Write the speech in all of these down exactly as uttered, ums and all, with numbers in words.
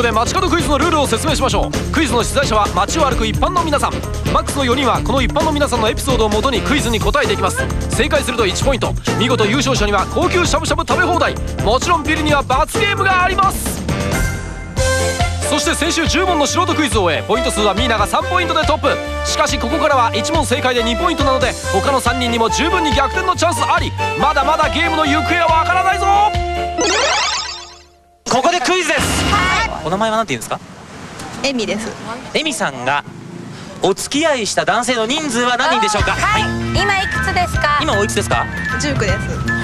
こで街角クイズのルールを説明しましょう。クイズの出題者は街を歩く一般の皆さん。マックスのよにんはこの一般の皆さんのエピソードをもとにクイズに答えていきます。正解するといちポイント、見事優勝者には高級しゃぶしゃぶ食べ放題、もちろんビリには罰ゲームがあります。そして先週じゅう問の素人クイズを終え、ポイント数はミーナがさんポイントでトップ。しかしここからはいち問正解でにポイントなので、他のさんにんにも十分に逆転のチャンスあり。まだまだゲームの行方はわからないぞ。 ここでクイズです。お名前は何て言うんですか？ エミです。 エミさんがお付き合いした男性の人数は何人でしょうか？ はい、今いくつですか？ 今おいくつですか？ じゅうきゅうです。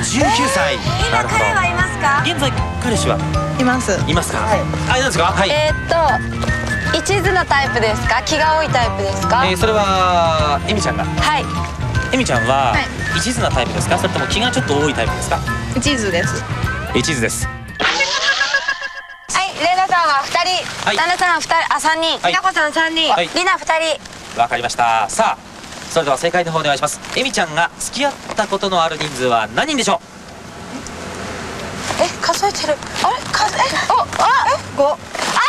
じゅうきゅうさい。 今彼はいますか？ 現在彼氏はいますいますか？はい。あれなんですか？はい。 えーっと一途なタイプですか？気が多いタイプですか？ えー、それはエミちゃんが。 はい。 エミちゃんははい一途なタイプですか？それとも気がちょっと多いタイプですか？ 一途です。 一途です。 はい、レイナさんはふたり、 はいナナさんはふたり、あさんにん、 はいひなこさんさんにん、 はいリナふたり。 わかりました。さあ、それでは正解の方お願いします。エミちゃんが付き合ったことのある人数は何人でしょえ、数えてる。あれ、数え、お、あ、え、ご。ああ、騙さ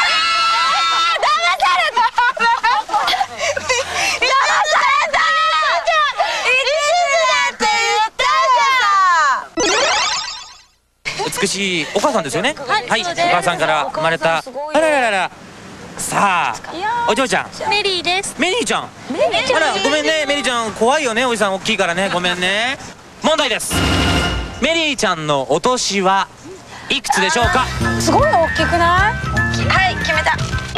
れた。騙された。いちだって言ったじゃん。 う？美しいお母さんですよね。 はいはい、おそうです母さんから生まれた。あらららら。さあ、お嬢ちゃん。 メリーです。 メリーちゃん。 メリーちゃん。 あら、ごめんね、メリーちゃん、怖いよね、おじさん大きいからね、ごめんね。問題です。メリーちゃんのお年はいくつでしょうか？ すごい大きくない？はい、決めた。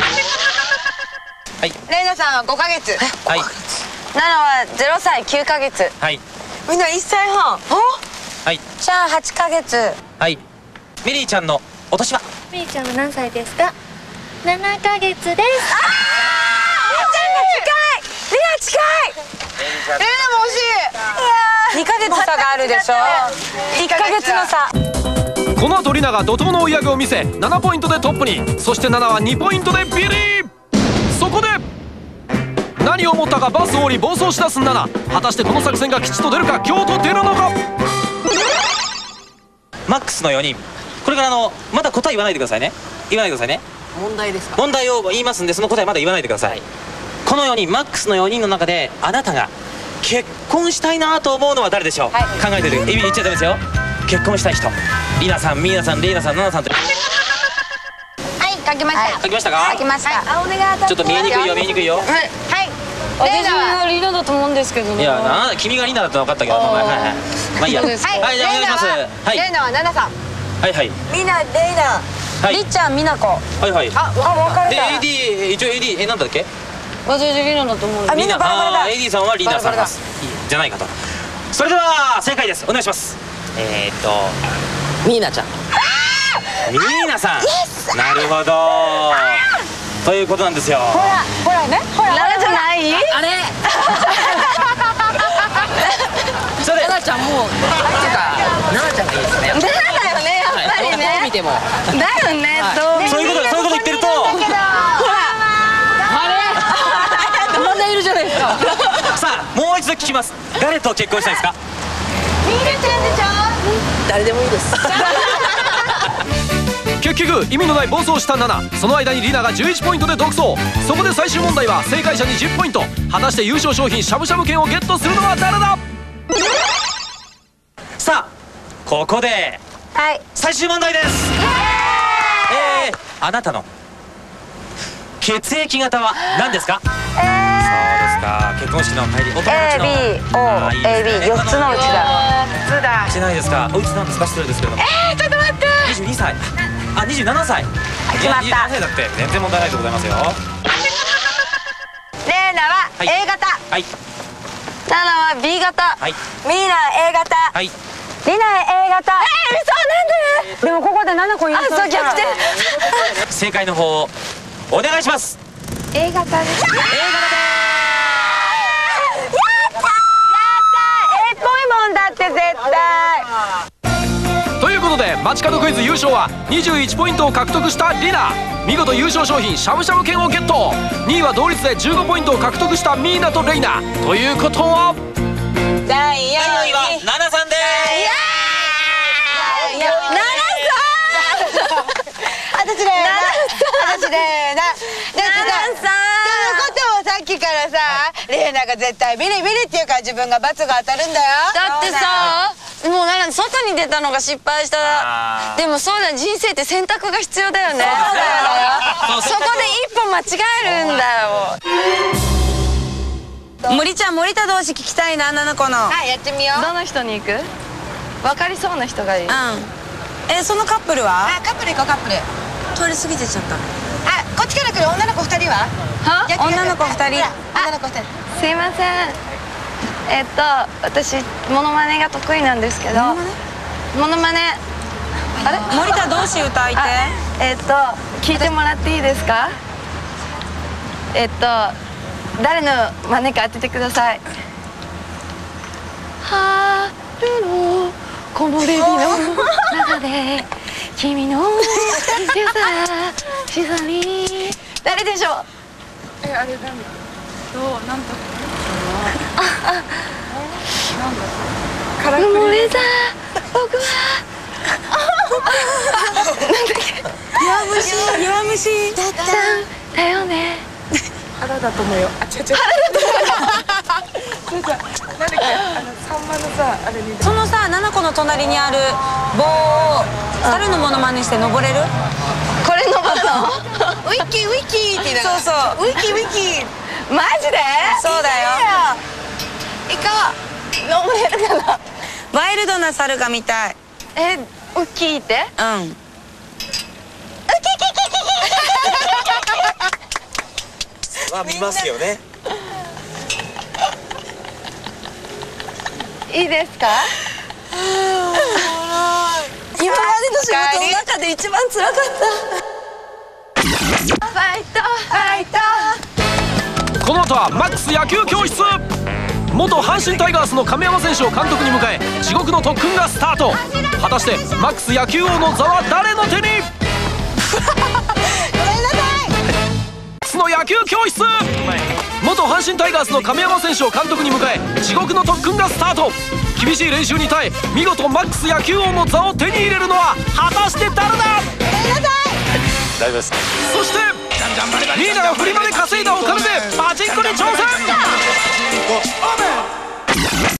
はい、 レイナさんはごかげつ。 はい、 ナナはゼロさいきゅうかげつ。 はい、 みんないっさいはん。お？ はい、 じゃあはちかげつ。 はい。メリーちゃんのお年は？ メリーちゃんは何歳ですか？ななかげつです。 ああ、レイナ近い。レイナ近い。レイナも惜しい。にかげつ差があるでしょ。いっかげつの差。 この後リナが怒涛の追い上げを見せななポイントでトップに。そしてナナはにポイントでビリ。そこで何を思ったかバスを降り暴走しだすナナ。果たしてこの作戦が吉と出るか凶と出るのか。 マックスのよにん、これからあのまだ答え言わないでくださいね。言わないでくださいね。 問題ですか？ 問題を言いますんで、その答えまだ言わないでください。このよにん、マックスのよにんの中であなたが結婚したいなと思うのは誰でしょう？ はい、 考えておいて、エビ言っちゃダメですよ。結婚したい人、リナさん、ミーナさん、レイナさん、ナナさんと。 はい、書きました。 書きましたか？ 書きました。 あ、お願い。 ちょっと見えにくいよ、見えにくいよ。 はい。レイナはリーダーだと思うんですけど。 いや、な、君がリナだって分かったけど、はいはいはい。まあいいや。はい、じゃあお願いします。はい。 レイナはナナさん。 はいはい。 ミナ、レイナ。 はいりっちゃん、みなこ。 はいはい。 あ、分かれで、 た。 エーディー、一応 エーディー、え、なんだっけ？ 私リーダーだと思う。 あ、みんなバラバラだ。 あー、エーディー さんはリナさんです。じゃないかと。それでは正解です。お願いします。えーっとミーナちゃん。 ミーナさん。なるほど。ということなんですよ。 ほら、ほらね。ほら、ナナじゃない？ あれ？ それでナナちゃんもう、なんていうか、ナナちゃんがいいですね。 ナナだよね、やっぱりどうね。 見ても。 だよね、どう見ても。 そういうこと、そういうこと言ってると。 ほら。 あれ？まだいるじゃないですか。 さあ、もう一度聞きます。誰と結婚したいですか？ ミーナちゃんでしょ。 誰でもいいです。 結局意味のない暴走したナナ。その間にリナがじゅういちポイントで独走。そこで最終問題は正解者にじゅうポイント。果たして優勝商品しゃぶしゃぶ券をゲットするのは誰だ。 さあ、ここではい。 最終問題です。えー、あなたの血液型は何ですか？そうですか。結婚式の帰り、お友達の A B O A B よっつのうちだ。よっつだ。 してないですか？おいくつなんですか？失礼ですけれども。 えー、ちょっと待って。 にじゅうにさい。あ、にじゅうななさい。 決まった。 いや、にじゅうななさいだって全然問題ないでございますよ。 レイナははい A 型。 はい。 ナナは B 型。 はい。 ミーナ A 型。 はい。 リナ A 型。えー、嘘なんで？でもここでナナ子いる。あ、そう逆転。 正解の方お願いします。 A 型です。 A 型でやったー。やったー。A っぽいもんだって絶対。 ということで街角クイズ優勝はにじゅういちポイントを獲得したリナ。見事優勝商品しゃぶしゃぶ券をゲット。にいは同率でじゅうごポイントを獲得したミーナとレイナ。ということはだいよんだいよんいはナナさんでーす。 ナナさん。私だよ。ナナさん。 話でな。だってさ、そのことをさっきからさ、レイナが絶対ビリビリって言うから自分が罰が当たるんだよ。 だってさ、もうなんか外に出たのが失敗したら、でもそうだ、人生って選択が必要だよね。そこで一歩間違えるんだよ。森ちゃん、森田同士聞きたいな、七子の。 はい、やってみよう。 どの人に行く？分かりそうな人がいい。 うん。え、そのカップルは？ あ、カップル行こう、カップル。 通り過ぎてちゃった。 あ、こっちから来る女の子二人は？ は？ 女の子二人。 女の子二人。 すいません。えっと私モノマネが得意なんですけど。モノマネ。あれ？ 森田同士歌いて。 えっと聞いてもらっていいですか？えっと誰の真似か当ててください。春の木漏れ日の中で君の優しさに誰でしょう？え、あれなんだ。どうなんとか。埋もれた僕は。なんだっけ。 弱虫、弱虫。 だったんだよね。 原だと思うよ。あ、違う違う。そうさ、なんだっけ、あのサンマのさ、あれに。 そのさ、七子の隣にある棒を猿のモノマネして登れる？ これ登るの？ ウィッキーウィッキーって言いながら。 そうそう。 ウィッキーウィッキー。 マジで？ そうだよ。 行こ登れるかな？ ワイルドな猿が見たい。 え、ウッキーって？ うん。 は見ますよね。 いいですか？ 今までの仕事の中で一番辛かった。 ファイトファイト。 この後はマックス野球教室。元阪神タイガースの亀山選手を監督に迎え地獄の特訓がスタート。果たしてマックス野球王の座は誰の手に？の野球教室。元阪神タイガースの亀山選手を監督に迎え地獄の特訓がスタート。厳しい練習に耐え見事マックス野球王の座を手に入れるのは果たして誰だ？ 大丈夫です。 そしてリーダーがフリマで稼いだお金でパチンコに挑戦。